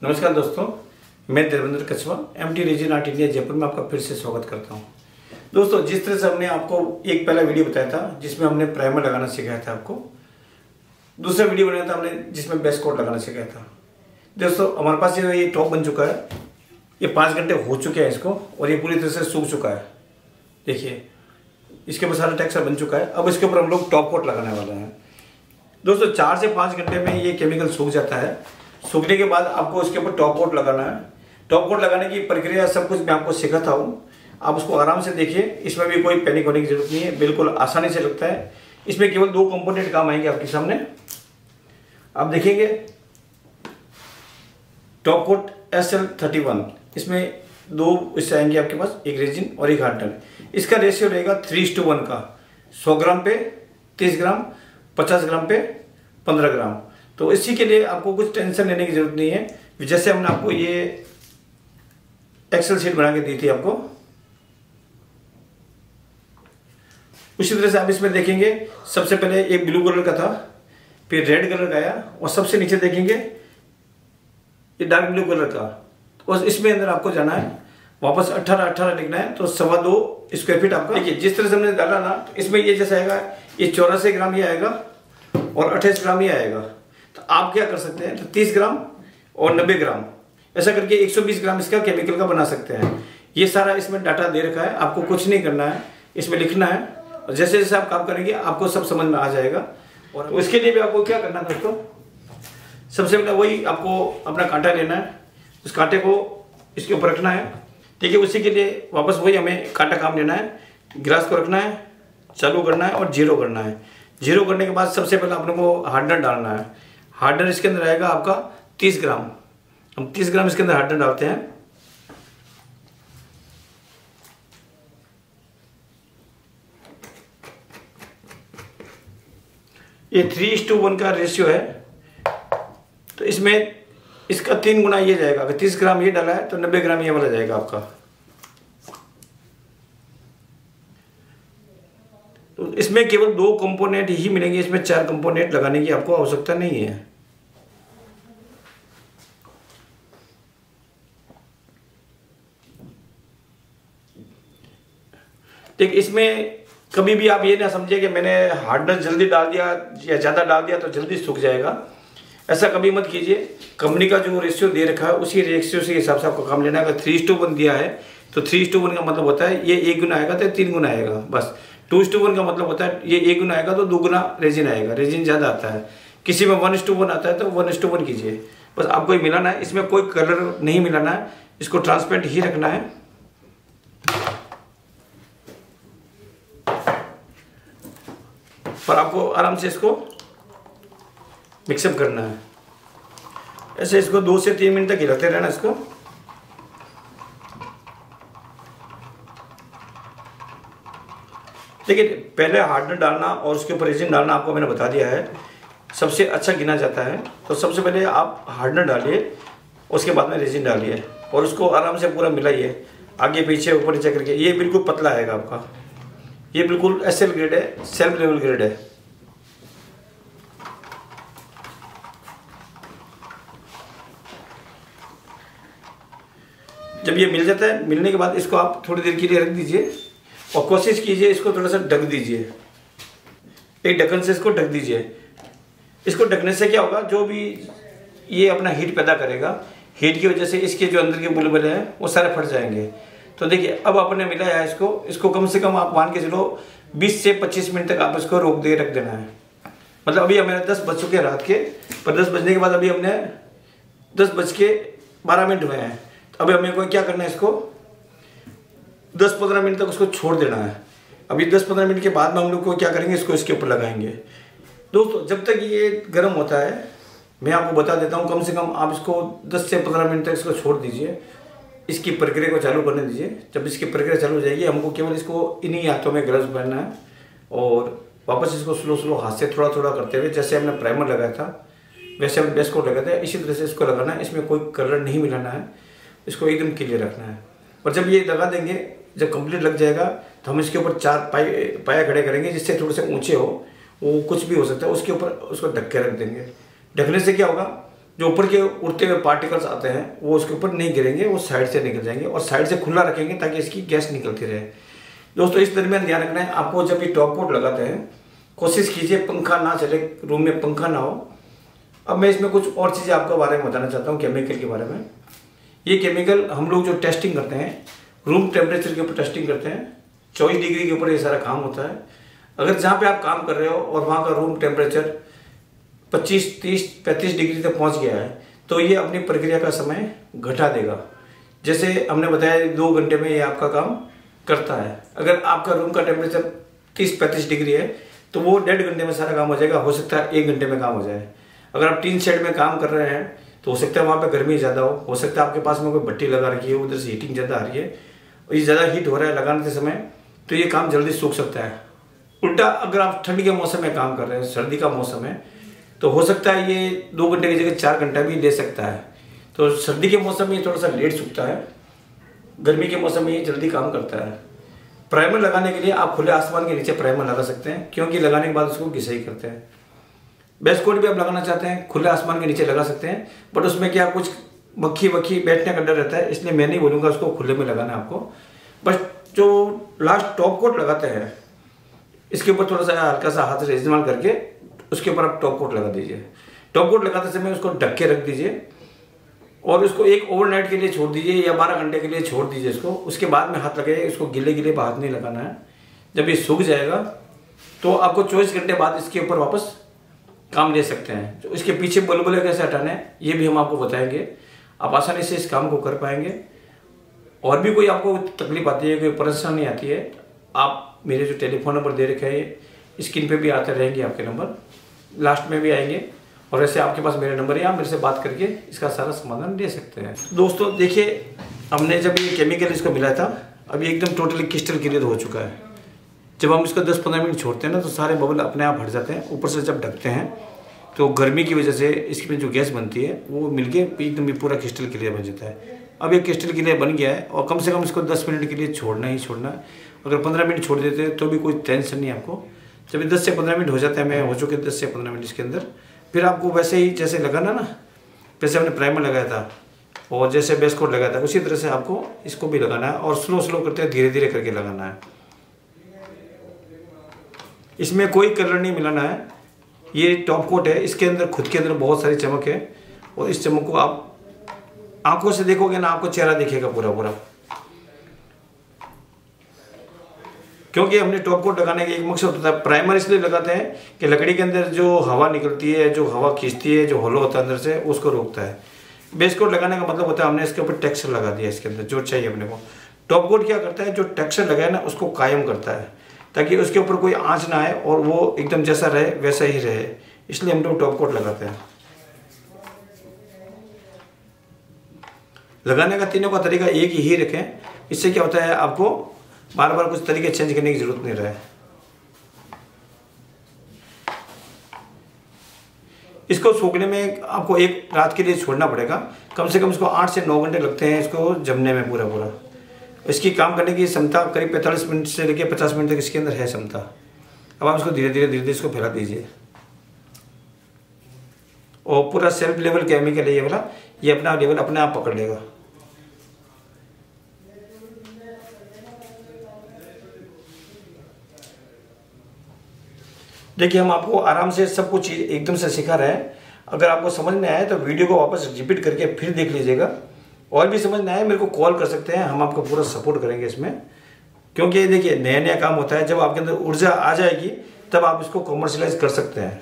नमस्कार दोस्तों, मैं Devendra Kachhwa MT resin art India Jaipur में आपका फिर से स्वागत करता हूं। दोस्तों, जिस तरह से हमने आपको एक पहला वीडियो बताया था जिसमें हमने प्राइमर लगाना सिखाया था, आपको दूसरा वीडियो बनाया था हमने जिसमें बेस कोट लगाना सिखाया था। दोस्तों, हमारे पास ये टॉप बन चुका है। ये 5 घंटे हो चुके हैं इसको और ये पूरी तरह से सूख चुका है। देखिए, इसके ऊपर सारा टेक्सचर बन चुका है। अब इसके ऊपर हम लोग टॉप कोट लगाने वाले हैं। दोस्तों, 4 से 5 घंटे में ये केमिकल सूख जाता है। सूखने के बाद आपको इसके ऊपर टॉप कोट लगाना है। टॉप कोट लगाने की प्रक्रिया सब कुछ मैं आपको सिखाता हूँ, आप उसको आराम से देखिए। इसमें भी कोई पैनिक होने की जरूरत नहीं है, बिल्कुल आसानी से लगता है। इसमें केवल 2 कंपोनेंट काम आएंगे आपके सामने। आप देखेंगे टॉप कोट SL31, इसमें 2 इससे आएंगे आपके पास, एक रेजिन और एक हार्डनर। इसका रेशियो रहेगा 3:1 का। 100 ग्राम पे 30 ग्राम, 50 ग्राम पे 15 ग्राम। तो इसी के लिए आपको कुछ टेंशन लेने की जरूरत नहीं है। जैसे हमने आपको ये एक्सेल शीट बना के दी थी आपको, उसी तरह से आप इसमें देखेंगे। सबसे पहले एक ब्लू कलर का था, फिर रेड कलर का आया और सबसे नीचे देखेंगे ये डार्क ब्लू कलर का। और इसमें अंदर आपको जाना है, वापस 18 लिखना है। तो 2.25 स्क्वायर फीट आपका। देखिए, जिस तरह से हमने डाला ना, तो इसमें ये जैसा आएगा, ये 84 ग्राम ये आएगा और 28 ग्राम ये आएगा। तो आप क्या कर सकते हैं, तो 30 ग्राम और 90 ग्राम ऐसा करके 120 ग्राम इसका केमिकल का बना सकते हैं। ये सारा इसमें डाटा दे रखा है, आपको कुछ नहीं करना है, इसमें लिखना है। और जैसे जैसे आप काम करेंगे आपको सब समझ में आ जाएगा। और उसके लिए भी आपको क्या करना है दोस्तों, सबसे पहले वही आपको अपना कांटा लेना है, उस कांटे को इसके ऊपर रखना है। ठीक है, उसी के लिए वापस वही हमें कांटा काम लेना है। गिलास को रखना है, चालू करना है और 0 करना है। 0 करने के बाद सबसे पहले अपने को हार्डनर डालना है। हार्डनर इसके अंदर आएगा आपका 30 ग्राम। हम 30 ग्राम इसके अंदर हार्डनर डालते हैं। ये 3:1 का रेशियो है, तो इसमें इसका 3 गुना ये जाएगा। अगर 30 ग्राम ये डाला है तो 90 ग्राम ये वाला जाएगा आपका। तो इसमें केवल 2 कंपोनेंट ही मिलेंगे, इसमें 4 कंपोनेंट लगाने की आपको आवश्यकता नहीं है। ठीक, इसमें कभी भी आप ये ना समझिए कि मैंने हार्डनर जल्दी डाल दिया या ज़्यादा डाल दिया तो जल्दी सूख जाएगा। ऐसा कभी मत कीजिए। कंपनी का जो रेशियो दे रखा है उसी रेशियो से हिसाब से आपको काम लेना है। अगर 3:1 दिया है तो 3:1 का मतलब होता है ये 1 गुना आएगा तो 3 गुना आएगा बस। 2:1 का मतलब होता है ये 1 गुना आएगा तो 2 गुना रेजिन आएगा। रेजिन ज़्यादा आता है, किसी में 1:1 आता है तो 1:1 कीजिए। बस आपको ये मिलाना है, इसमें कोई कलर नहीं मिलाना है, इसको ट्रांसपेरेंट ही रखना है। और आपको आराम से इसको मिक्सअप करना है। ऐसे इसको 2 से 3 मिनट तक हिलाते रहना इसको। देखिए, पहले हार्डनर डालना और उसके ऊपर रेजिन डालना आपको मैंने बता दिया है, सबसे अच्छा गिना जाता है। तो सबसे पहले आप हार्डनर डालिए, उसके बाद में रेजिन डालिए और उसको आराम से पूरा मिलाइए, आगे पीछे ऊपर नीचे करके। ये बिल्कुल पतला आएगा आपका। ये बिल्कुल SL ग्रेड है, सेल्फ लेवल ग्रेड है। जब ये मिल जाता है, मिलने के बाद इसको आप थोड़ी देर के लिए रख दीजिए और कोशिश कीजिए इसको थोड़ा सा ढक दीजिए। एक ढक्कन से इसको ढक दीजिए। इसको ढकने से क्या होगा, जो भी ये अपना हीट पैदा करेगा, हीट की वजह से इसके जो अंदर के बुलबुले हैं वो सारे फट जाएंगे। तो देखिए, अब आपने मिलाया है इसको कम से कम आप मान के चलो 20 से 25 मिनट तक आप इसको रोक दे रख देना है। मतलब अभी हमें 10 बज चुके हैं रात के, पर 10 बजने के बाद अभी हमने 10:12 हुए हैं। तो अभी हमें कोई क्या करना है, इसको 10-15 मिनट तक उसको छोड़ देना है। अभी 10-15 मिनट के बाद में हम लोग को क्या करेंगे, इसको इसके ऊपर लगाएंगे। दोस्तों, जब तक ये गर्म होता है, मैं आपको बता देता हूँ, कम से कम आप इसको 10 से 15 मिनट तक इसको छोड़ दीजिए। इसकी प्रक्रिया को चालू करने दीजिए। जब इसकी प्रक्रिया चालू हो जाएगी, हमको केवल इसको इन्हीं हाथों में ग्लव्स पहनना है और वापस इसको स्लो हाथ से थोड़ा थोड़ा करते हुए, जैसे हमने प्राइमर लगाया था वैसे हमने बेस कोट लगाया था, इसी तरह से इसको लगाना है। इसमें कोई कलर नहीं मिलाना है, इसको एकदम क्लियर रखना है। और जब ये लगा देंगे, जब कंप्लीट लग जाएगा तो हम इसके ऊपर 4 पाया खड़े करेंगे, जिससे थोड़े से ऊंचे हो, वो कुछ भी हो सकता है, उसके ऊपर उसको ढक के रख देंगे। ढकने से क्या होगा, जो ऊपर के उड़ते हुए पार्टिकल्स आते हैं वो उसके ऊपर नहीं गिरेंगे, वो साइड से निकल जाएंगे और साइड से खुला रखेंगे ताकि इसकी गैस निकलती रहे। दोस्तों इस दरमियान ध्यान रखना है आपको, जब ये टॉप कोट लगाते हैं कोशिश कीजिए पंखा ना चले, रूम में पंखा ना हो। अब मैं इसमें कुछ और चीज़ें आपके बारे में बताना चाहता हूँ, केमिकल के बारे में। ये केमिकल हम लोग जो टेस्टिंग करते हैं रूम टेम्परेचर के ऊपर टेस्टिंग करते हैं, 24 डिग्री के ऊपर ये सारा काम होता है। अगर जहाँ पे आप काम कर रहे हो और वहाँ का रूम टेम्परेचर 25, 30, 35 डिग्री तक पहुँच गया है तो ये अपनी प्रक्रिया का समय घटा देगा। जैसे हमने बताया 2 घंटे में ये आपका काम करता है। अगर आपका रूम का टेम्परेचर 30-35 डिग्री है तो वो 1.5 घंटे में सारा काम हो जाएगा, हो सकता है 1 घंटे में काम हो जाए। अगर आप टीन शेड में काम कर रहे हैं तो हो सकता है वहाँ पे गर्मी ज़्यादा हो सकता है आपके पास में कोई भट्टी लगा रखी है, उधर से हीटिंग ज़्यादा आ रही है और ये ज़्यादा हीट हो रहा है लगाने के समय, तो ये काम जल्दी सूख सकता है। उल्टा अगर आप ठंड के मौसम में काम कर रहे हैं, सर्दी का मौसम है, तो हो सकता है ये 2 घंटे की जगह 4 घंटा भी ले सकता है। तो सर्दी के मौसम में थोड़ा सा लेट सूखता है, गर्मी के मौसम में ये जल्दी काम करता है। प्राइमर लगाने के लिए आप खुले आसमान के नीचे प्राइमर लगा सकते हैं, क्योंकि लगाने के बाद उसको घिसाई करते हैं। बेस कोट भी आप लगाना चाहते हैं खुले आसमान के नीचे लगा सकते हैं, बट उसमें क्या कुछ मक्खी बैठने का डर रहता है, इसलिए मैं नहीं बोलूँगा उसको खुले में लगाना है आपको। बस जो लास्ट टॉप कोट लगाते हैं इसके ऊपर थोड़ा सा हल्का सा हाथ से इस्तेमाल करके उसके ऊपर आप टॉप कोट लगा दीजिए। टॉप कोट लगाते समय उसको ढक के रख दीजिए और उसको एक ओवरनाइट के लिए छोड़ दीजिए या 12 घंटे के लिए छोड़ दीजिए इसको। उसके बाद में हाथ लगाइए, इसको गिले हाथ नहीं लगाना है। जब ये सूख जाएगा तो आपको 24 घंटे बाद इसके ऊपर वापस काम ले सकते हैं। तो इसके पीछे बुलबुले कैसे हटाने हैं ये भी हम आपको बताएंगे, आप आसानी से इस काम को कर पाएंगे। और भी कोई आपको तकलीफ आती है, कोई परेशानी आती है, आप मेरे जो टेलीफोन नंबर दे रखे हैं स्क्रीन पे भी आते रहेंगे, आपके नंबर लास्ट में भी आएंगे, और ऐसे आपके पास मेरे नंबर है, आप मेरे से बात करके इसका सारा समाधान ले सकते हैं। दोस्तों देखिए, हमने जब ये केमिकल इसको मिलाया था अभी एकदम टोटली क्रिस्टल क्लियर हो चुका है। जब हम इसको 10-15 मिनट छोड़ते हैं ना तो सारे बबल अपने आप हट जाते हैं। ऊपर से जब ढकते हैं तो गर्मी की वजह से इसमें जो गैस बनती है वो मिलके एकदम पूरा क्रिस्टल क्लियर बन जाता है। अब ये क्रिस्टल क्लियर बन गया है और कम से कम इसको 10 मिनट के लिए छोड़ना ही छोड़ना है। अगर 15 मिनट छोड़ देते हैं तो भी कोई टेंशन नहीं आपको। जब 10 से 15 मिनट हो जाता है, मैं हो चुके 10 से 15 मिनट इसके अंदर, फिर आपको वैसे ही जैसे लगाना ना, जैसे हमने प्राइमर लगाया था और जैसे बेस कोट लगाया था उसी तरह से आपको इसको भी लगाना है और स्लो करते हैं, धीरे धीरे करके लगाना है। इसमें कोई कलर नहीं मिलाना है। ये टॉप कोट है, इसके अंदर खुद के अंदर बहुत सारी चमक है और इस चमक को आप आंखों से देखोगे ना, आपको चेहरा दिखेगा पूरा। क्योंकि हमने टॉप कोट लगाने का एक मकसद होता है, प्राइमर इसलिए लगाते हैं कि लकड़ी के अंदर जो हवा निकलती है, जो हवा खींचती है, जो होलो होता है अंदर से, उसको रोकता है। बेस कोट लगाने का मतलब होता है हमने इसके ऊपर टेक्सचर लगा दिया इसके अंदर जो चाहिए अपने को। टॉप कोट क्या करता है, जो टेक्सचर लगाए ना उसको कायम करता है ताकि उसके ऊपर कोई आंच ना आए और वो एकदम जैसा रहे वैसा ही रहे, इसलिए हम लोग टॉप कोट लगाते हैं। लगाने का तीनों का तरीका एक ही रखें, इससे क्या होता है आपको बार बार कुछ तरीके चेंज करने की जरूरत नहीं रहे। इसको सूखने में आपको एक रात के लिए छोड़ना पड़ेगा, कम से कम इसको 8 से 9 घंटे लगते हैं इसको जमने में पूरा। इसकी काम करने की क्षमता करीब 45 मिनट से लेकर 50 मिनट तक इसके अंदर है क्षमता। अब आप इसको धीरे धीरे इसको फैला दीजिए और पूरा सेल्फ लेवल केमिकल है ये वाला, ये अपना लेवल अपने आप पकड़ लेगा। देखिए, हम आपको आराम से सब कुछ एकदम से सिखा रहे हैं। अगर आपको समझ में आए तो वीडियो को वापस रिपीट करके फिर देख लीजिएगा। और भी समझ में आए मेरे को कॉल कर सकते हैं, हम आपको पूरा सपोर्ट करेंगे इसमें। क्योंकि देखिए नया काम होता है, जब आपके अंदर ऊर्जा आ जाएगी तब आप इसको कॉमर्शलाइज कर सकते हैं।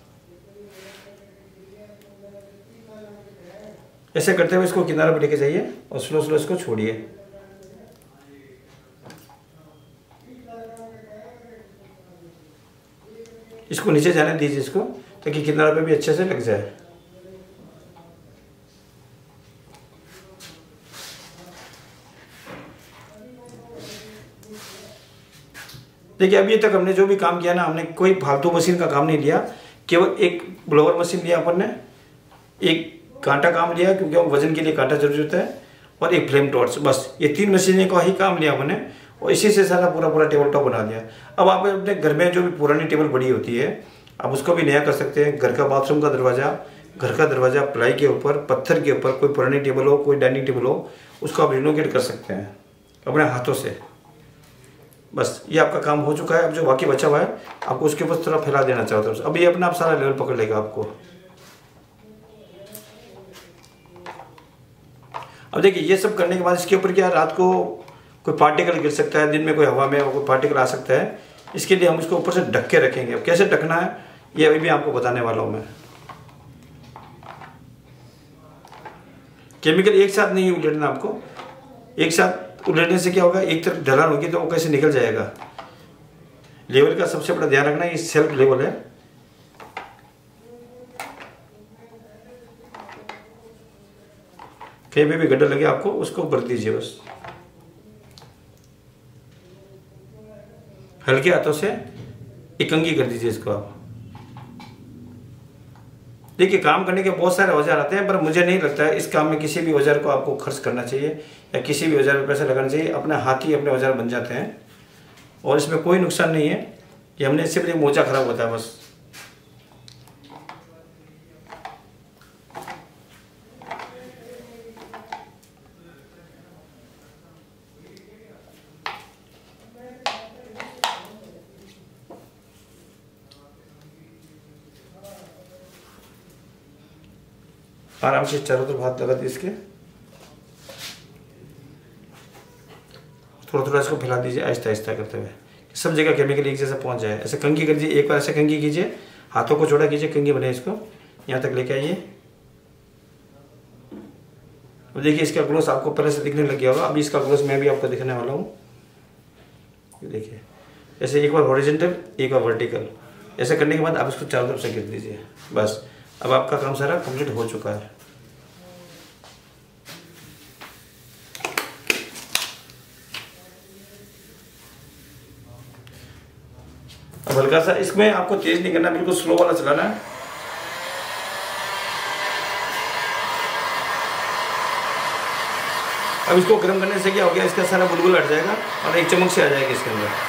ऐसे करते हुए इसको किनारे पर लेके जाइए और स्लो इसको छोड़िए। इसको नीचे जाने दीजिए इसको, ताकि किनारे पे भी अच्छे से लग जाए। देखिए, अभी तक हमने जो भी काम किया ना, हमने कोई फालतू मशीन का काम नहीं लिया। केवल एक ब्लोअर मशीन लिया अपन ने, एक कांटा काम लिया क्योंकि वजन के लिए कांटा जरूरी होता है, और एक फ्लेम टॉर्च, बस ये 3 मशीनें का ही काम लिया हमने और इसी से सारा पूरा टेबल टॉप बना दिया। अब आप अपने घर में जो भी पुरानी टेबल बड़ी होती है आप उसको भी नया कर सकते हैं। घर का बाथरूम का दरवाज़ा घर का दरवाज़ा प्लाई के ऊपर, पत्थर के ऊपर, कोई पुरानी टेबल हो, कोई डाइनिंग टेबल हो, उसको आप रिनोवेट कर सकते हैं अपने हाथों से। बस ये आपका काम हो चुका है। अब जो बाकी बचा हुआ है आपको उसके ऊपर थोड़ा फैला देना चाहता हूँ। अब ये अपना आप सारा लेवल पकड़ लेगा आपको। अब देखिए ये सब करने के बाद इसके ऊपर क्या, रात को कोई पार्टिकल गिर सकता है, दिन में कोई हवा में कोई पार्टिकल आ सकता है, इसके लिए हम इसको ऊपर से ढक के रखेंगे। अब कैसे ढकना है ये अभी भी आपको बताने वाला हूँ मैं। केमिकल एक साथ नहीं उलटना आपको, एक साथ उलटने से क्या होगा, एक तरफ ढलान होगी तो वो कैसे निकल जाएगा। लेवल का सबसे बड़ा ध्यान रखना, ये सेल्फ लेवल है। कहीं पे भी गड्ढा लगे आपको उसको भर दीजिए बस, हल्के हाथों से इकंगी कर दीजिए इसको आप। देखिए काम करने के बहुत सारे औजार आते हैं, पर मुझे नहीं लगता है इस काम में किसी भी औजार को आपको खर्च करना चाहिए या किसी भी औजार में पैसा लगाना चाहिए। अपने हाथ ही अपने औजार बन जाते हैं और इसमें कोई नुकसान नहीं है कि हमने सिर्फ एक मोजा खराब होता है बस। आराम से चारों तरफ हाथ लगा दीजिए इसके, थोड़ा थोड़ा इसको फैला दीजिए आहिस्ता आहिस्ता करते हुए, सब जगह केमिकल एक जैसा पहुंच जाए। ऐसे कंघी कर दीजिए, एक बार ऐसे कंघी कीजिए, हाथों को चौड़ा कीजिए, कंघी बने इसको यहाँ तक लेके आइए। अब देखिए इसका ग्लोस आपको पहले से दिखने लग गया होगा, अभी इसका ग्लोस मैं भी आपको दिखाने वाला हूँ। देखिए ऐसे एक बार हॉरिजॉन्टल एक बार वर्टिकल, ऐसे करने के बाद आप इसको चारों तरफ से गिर दीजिए। बस अब आपका काम सारा कंप्लीट हो चुका है। अब हल्का सा इसमें आपको तेज नहीं करना, बिल्कुल स्लो वाला चलाना है। अब इसको गर्म करने से क्या हो गया, इसका सारा बुलबुल हट जाएगा और एक चमक से आ जाएगी इसके अंदर।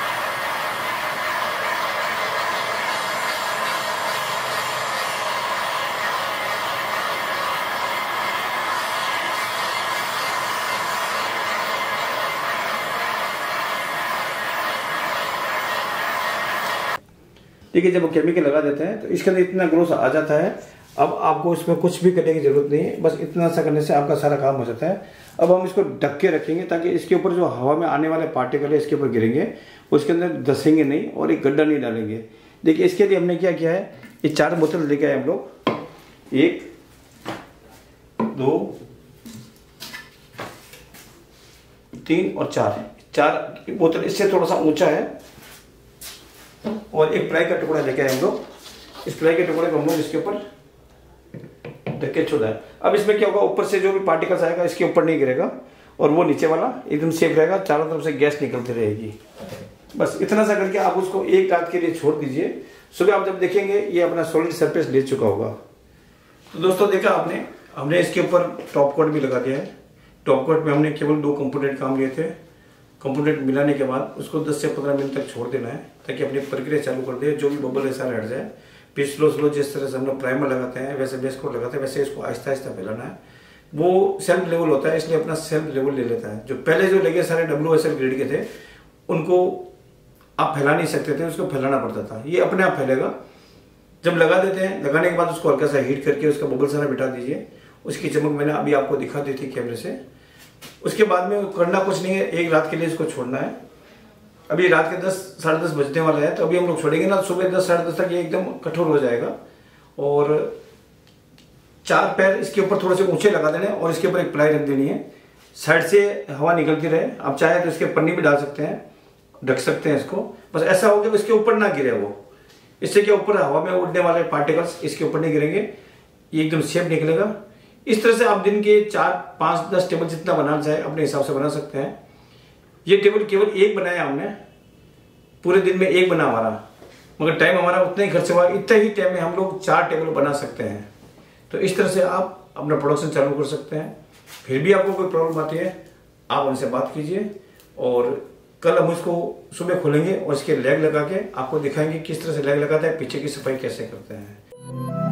देखिए जब केमिकल लगा देते हैं तो इसके अंदर इतना ग्रोथ आ जाता है। अब आपको इसमें कुछ भी करने की जरूरत नहीं है, बस इतना सा करने से आपका सारा काम हो जाता है। अब हम इसको ढक के रखेंगे ताकि इसके ऊपर जो हवा में आने वाले पार्टिकल है इसके ऊपर गिरेंगे, उसके अंदर धसेंगे नहीं और एक गड्ढा नहीं डालेंगे। देखिए इसके लिए हमने क्या किया है, ये 4 बोतल लेके आए हम लोग, 1 2 3 और 4 बोतल, इससे थोड़ा सा ऊंचा है। और एक प्लाई का टुकड़ा लेके आए हम लोग, इस प्लाई के टुकड़े को हम लोग इसके ऊपर ढक के छोड़ा है। अब इसमें क्या होगा, ऊपर से जो भी पार्टिकल्स आएगा इसके ऊपर नहीं गिरेगा और वो नीचे वाला एकदम सेफ रहेगा, चारों तरफ से गैस निकलती रहेगी। बस इतना सा करके आप उसको एक रात के लिए छोड़ दीजिए। सुबह आप जब देखेंगे ये अपना सॉलिड सरफेस ले चुका होगा। तो दोस्तों देखा आपने, हमने इसके ऊपर टॉप कोट भी लगा दिया है। टॉप कोट में हमने केवल 2 कंपोनेंट काम लिए थे। कंपोनेंट मिलाने के बाद उसको 10 से 15 मिनट तक छोड़ देना है ताकि अपनी प्रक्रिया चालू कर दे, जो भी बबल है सारे हट जाए। फिर स्लो जिस तरह से हम लोग प्राइमर लगाते हैं वैसे बेस कोट लगाते हैं, वैसे इसको आहिस्ता आहिस्ता फैलाना है। वो सेल्फ लेवल होता है इसलिए अपना सेल्फ लेवल ले लेता है। जो पहले जो लगे सारे WSL ग्रेड के थे उनको आप फैला नहीं सकते थे, उसको फैलाना पड़ता था। ये अपने आप फैलेगा। जब लगा देते हैं, लगाने के बाद उसको हल्का सा हीट करके उसका बबल सारा बिठा दीजिए। उसकी चमक मैंने अभी आपको दिखा दी थी कैमरे से। उसके बाद में करना कुछ नहीं है, एक रात के लिए इसको छोड़ना है। अभी रात के 10 साढ़े 10 बजने वाला है, तो अभी हम लोग छोड़ेंगे ना, सुबह 10 साढ़े 10 तक ये एकदम कठोर हो जाएगा। और 4 पैर इसके ऊपर थोड़े से ऊंचे लगा देने और इसके ऊपर एक प्लाई रख देनी है, साइड से हवा निकलती रहे। आप चाहे तो इसके पन्नी भी डाल सकते हैं, ढक सकते हैं इसको। बस ऐसा हो कि इसके ऊपर ना गिरे वो, इससे क्या ऊपर हवा में उड़ने वाले पार्टिकल्स इसके ऊपर नहीं गिरेंगे, ये एकदम सेफ निकलेगा। इस तरह से आप दिन के 4 5 10 टेबल जितना बनाना चाहे अपने हिसाब से बना सकते हैं। ये टेबल केवल एक बनाया हमने, पूरे दिन में एक बना हमारा, मगर टाइम हमारा उतना ही खर्च हुआ। इतने ही टाइम में हम लोग 4 टेबल बना सकते हैं। तो इस तरह से आप अपना प्रोडक्शन चालू कर सकते हैं। फिर भी आपको कोई प्रॉब्लम आती है आप उनसे बात कीजिए, और कल हम इसको सुबह खोलेंगे और इसके लेग लगा के आपको दिखाएंगे किस तरह से लेग लगाते हैं, पीछे की सफाई कैसे करते हैं।